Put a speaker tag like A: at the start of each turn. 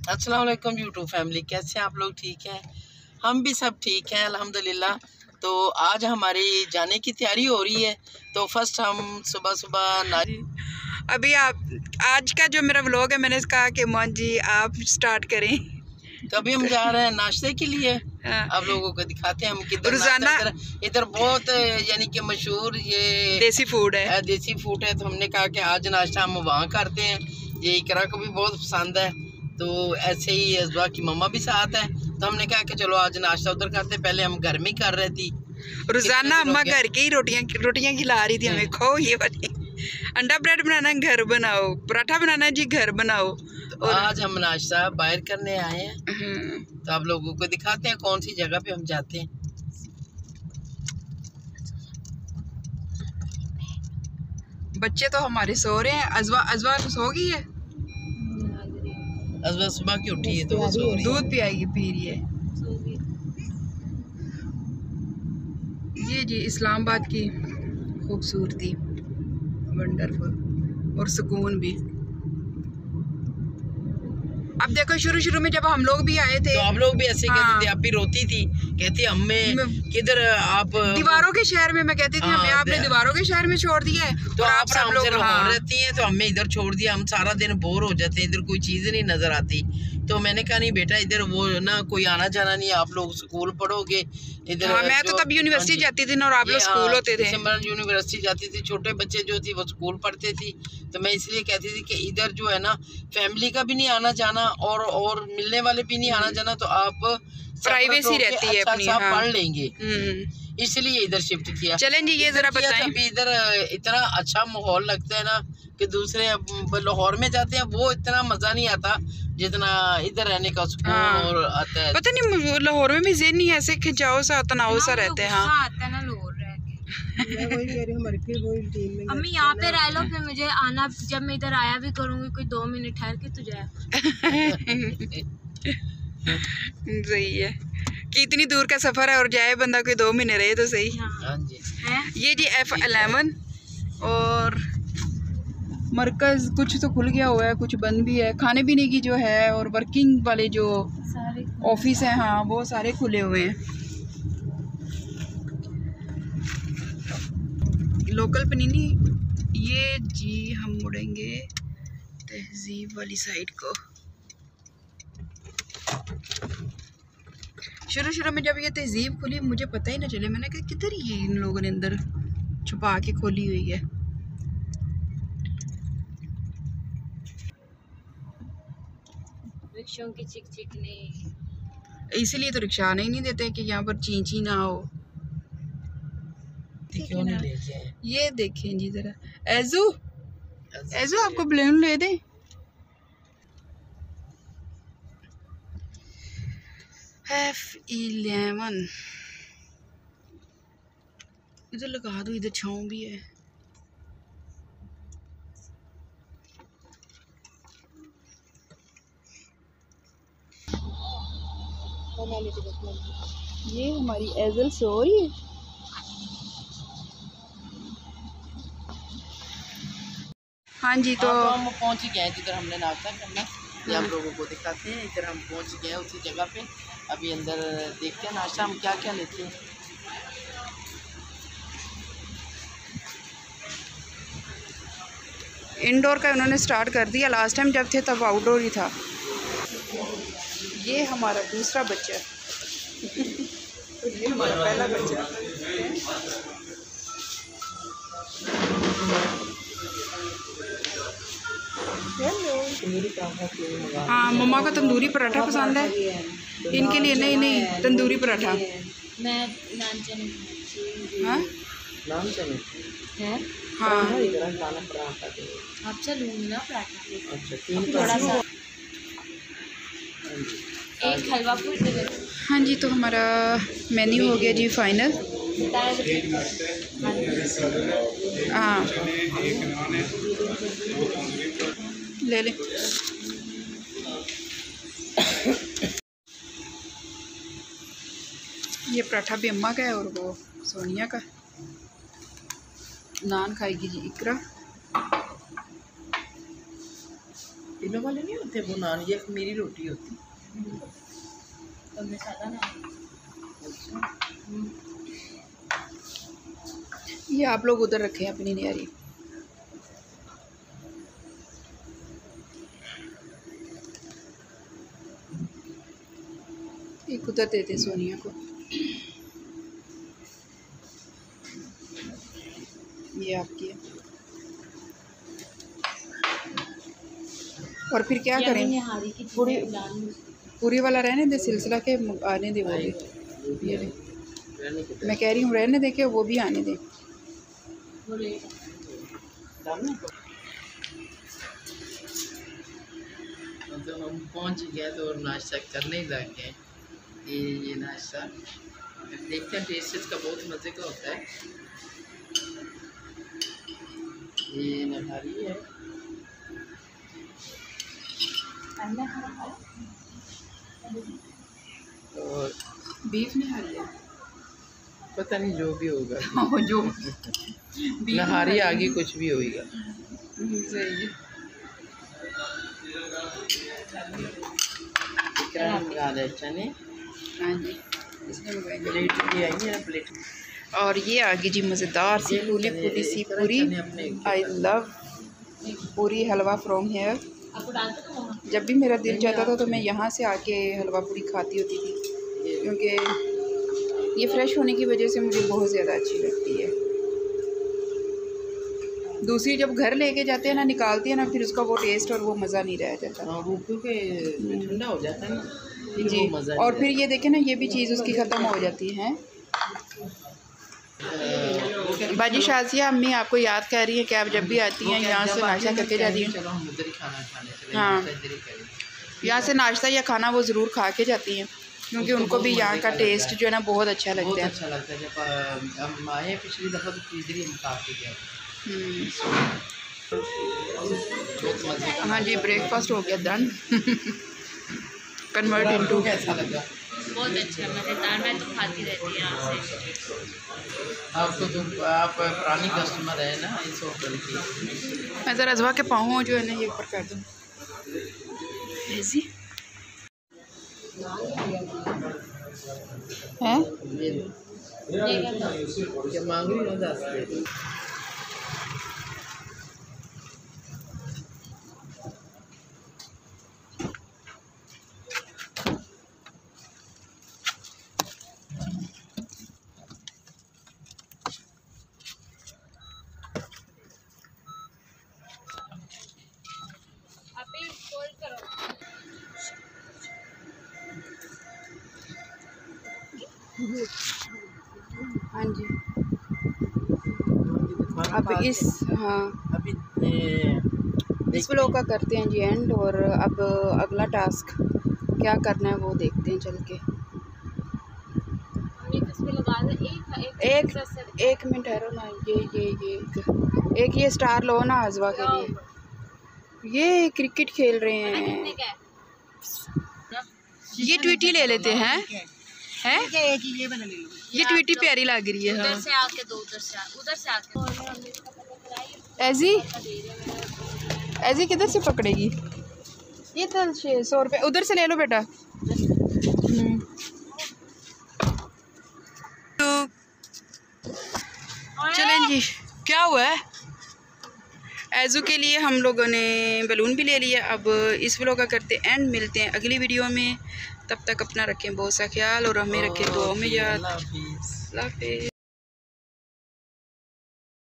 A: अस्सलाम वालेकुम YouTube family, कैसे हैं आप लोग? ठीक हैं, हम भी सब ठीक हैं अल्हम्दुलिल्लाह। तो आज हमारी जाने की तैयारी हो रही है। तो फर्स्ट हम सुबह सुबह
B: अभी आप आज का जो मेरा व्लॉग है, मैंने कहा कि मोहन जी आप स्टार्ट करें।
A: तो अभी हम जा रहे हैं नाश्ते के लिए।
B: हाँ।
A: आप लोगों को दिखाते हैं हम किधर
B: रोजाना
A: इधर बहुत यानी कि मशहूर ये
B: देसी फूड है।
A: देसी फूड है। तो हमने कहा कि आज नाश्ता हम वहाँ करते हैं। ये इकरा को भी बहुत पसंद है। तो ऐसे ही अज़वा की मम्मा भी साथ है। तो हमने कहा कि चलो आज नाश्ता उधर करते। पहले हम घर में कर रहे थी।
B: रोजाना अम्मा घर की रोटियां खिला रही थी हमें, खाओ ये वाली। अंडा ब्रेड बनाना घर बनाओ, पराठा बनाना जी घर बनाओ।
A: तो और आज हम नाश्ता बाहर करने आए हैं। तो आप लोगों को दिखाते हैं कौन सी जगह पे हम जाते हैं।
B: बच्चे तो हमारे सो रहे हैं। अजवा तो सो गई है।
A: अज़वा सुबह की उठी है तो वो सो रही है।
B: दूध पियाएगी, पी रही है। ये जी इस्लामाबाद की खूबसूरती, वंडरफुल और सुकून भी। अब देखो शुरू में जब हम लोग भी आए थे
A: तो आप लोग भी ऐसे कहते थे,
B: हाँ।
A: आप भी रोती थी, कहती हमें किधर आप
B: दीवारों के शहर में। मैं कहती थी हमें आपने दीवारों के शहर में छोड़ दिया है।
A: तो आप सब लोग
B: हाँ।
A: रहती हैं तो हमें इधर छोड़ दिया। हम सारा दिन बोर हो जाते हैं, इधर कोई चीज नहीं नजर आती। तो मैंने कहा नहीं बेटा, इधर वो ना कोई आना जाना नहीं, आप लोग स्कूल पढ़ोगे इधर।
B: हाँ, मैं तो तब यूनिवर्सिटी जाती थी और आप लोग स्कूल होते थे।
A: यूनिवर्सिटी जाती थी, छोटे बच्चे जो थी वो स्कूल पढ़ते थी। तो मैं इसलिए कहती थी कि इधर जो है ना फैमिली का भी नहीं आना जाना और मिलने वाले भी नहीं आना जाना। तो आप
B: प्राइवेसी रहती है अपनी, हाँ।
A: पढ़ लेंगे, इसलिए इधर शिफ्ट किया।
B: चलें जी, ये जरा बताएं।
A: अभी इधर इतना अच्छा माहौल लगता है ना कि दूसरे लाहौर में जाते हैं वो इतना मजा नहीं आता जितना इधर रहने का सुकून
B: हाँ।
A: और आता है।
B: पता नहीं लाहौर में भी ज़हन नहीं ऐसे खिंचाव सा तनाव सा रहते हैं। हाँ,
C: आता है ना लाहौर रह के। अम्मी यहाँ पे रह लो, फिर मुझे आना, जब मैं इधर आया भी करूँगी कोई 2 मिनट ठहर के तो जाए।
B: सही है कि इतनी दूर का सफर है और जाए बंदा कोई 2 महीने रहे तो सही।
A: हाँ जी।
B: ये जी F11 और मरकज़ कुछ तो खुल गया हुआ है, कुछ बंद भी है। खाने पीने की जो है और वर्किंग वाले जो ऑफिस हैं, हाँ वो सारे खुले हुए हैं। Local panini. ये जी हम मुड़ेंगे तहजीब वाली साइड को। शुरू में जब ये तहजीब खुली मुझे पता ही ना चले, मैंने कहा किधर ये इन लोगों ने अंदर छुपा के खोली हुई है।
C: रिक्शों की चिक चिक नहीं,
B: इसीलिए तो रिक्शा आने ही नहीं देते कि यहाँ पर ची ची ना हो।
A: क्यों नहीं लेके आए?
B: ये देखें जी जरा, एजू आपको बलून ले दें। F11 इधर लगा दो, इधर छाँव भी है। ये हमारी एजल सो रही है। हाँ जी, तो
A: हम पहुंच गए हैं जिधर हमने नाश्ता करना। ये आप लोगों को दिखाते हैं। इधर हम पहुंच गए हैं उसी जगह पे। अभी अंदर देखते हैं नाश्ता हम क्या क्या लेते हैं।
B: इंडोर का उन्होंने स्टार्ट कर दिया। लास्ट टाइम जब थे तब आउटडोर ही था। ये हमारा दूसरा बच्चा और ये हमारा पहला बच्चा। हाँ, मम्मा को तंदूरी पराठा पसंद है, इनके लिए नहीं तंदूरी पराठा।
C: मैं नान चने।
B: हाँ
A: नाम चले
B: हाँ,
C: अच्छा लूँगी ना पराठा।
A: अच्छा,
C: थोड़ा सा एक हलवा पूरी दे दो।
B: हाँ जी, तो हमारा मेन्यू हो गया जी फाइनल। हाँ ले लें। ये पराठा भी अम्मा का है और वो सोनिया का। नान खाएगी जी इकरा,
A: मदीना वाले नहीं होते वो नान, ये खमीरी रोटी होती।
B: ये आप लोग उधर रखे हैं अपनी नियारी। एक उधर देते सोनिया को। ये आपकी है। और फिर क्या करें, पूरी वाला रहने दे, सिलसिला के आने दे वो भी। ये ले, मैं कह रही हूँ रहने दे के वो भी आने दे।
A: तो हम पहुंच गए तो नाश्ता करने लगे। ये नाश्ता देखते हैं, टेस्ट इसका बहुत मज़े का होता है। ये नहारी है और
B: बीफ नहारी है,
A: पता नहीं जो भी होगा।
B: जो
A: नहारी आगे कुछ भी होगा।
B: सही है।
A: चने,
B: हाँ जी, इसने मंगाएंगे।
A: प्लेट भी आई है ना, प्लेट।
B: और ये आ गई जी मज़ेदार सी फूली फूली सी पूरी। आई लव पूरी हलवा फ्रॉम हेयर। जब भी मेरा दिल चाहता था तो मैं यहाँ से आके हलवा पूरी खाती होती थी, क्योंकि ये फ्रेश होने की वजह से मुझे बहुत ज़्यादा अच्छी लगती है। दूसरी जब घर लेके जाते हैं ना, निकालती है ना, फिर उसका वो टेस्ट और वो मज़ा नहीं रह जाता।
A: वो क्योंकि ठंडा हो जाता है ना
B: जी। और फिर ये देखें ना, ये भी चीज़ उसकी ख़त्म हो जाती है। बाजी शाजिया अम्मी आपको याद कर रही है कि आप जब भी आती हैं यहाँ से नाश्ता करके जाती हैं।
A: चलो हम उधर ही खाना खाने चले।
B: हाँ, यहाँ से नाश्ता या खाना वो ज़रूर खा के जाती हैं, क्योंकि उनको भी यहाँ का टेस्ट जो है ना बहुत अच्छा लगता है।
A: बहुत अच्छा लगता है। जब हम आए पिछली दफ़ा तो इधर ही हम खा के गए। बहुत मज़े का।
B: हाँ जी, ब्रेकफास्ट हो गया डन। Convert into.
A: कैसा लगा?
C: बहुत अच्छा मज़ेदार, मैं तो खाती रहती हूँ यहाँ से।
A: आपको तो आप पुरानी कस्टमर है ना इस होटल की।
B: मैं ज़रा अजवा के पाँव जो है ना ये ऊपर कर दूँ ऐसी है।
A: क्या मांग रही हो? 10
B: हाँ जी, अब अभी इस व्लॉग का करते हैं जी एंड। और अब अगला टास्क क्या करना है वो देखते हैं चल के। एक मिनट ठहरो ना, एक ये स्टार लो ना अजवा के लिए। ये क्रिकेट खेल रहे हैं। ये ट्वीटी ले लेते हैं, हैं? ये ट्वीटी प्यारी लग रही है। हाँ।
C: उधर से आके दो, उधर से आके।
B: ऐसी किधर से पकड़ेगी? ये तो 600 रुपये उधर से ले लो बेटा। चलें जी, क्या हुआ है? ऐज़ू के लिए हम लोगों ने बलून भी ले लिया। अब इस व्लॉग का करते एंड, मिलते हैं अगली वीडियो में। तब तक अपना रखें बहुत सा ख्याल और हमें रखें दुआओं में याद। अल्लाह हाफ़िज़।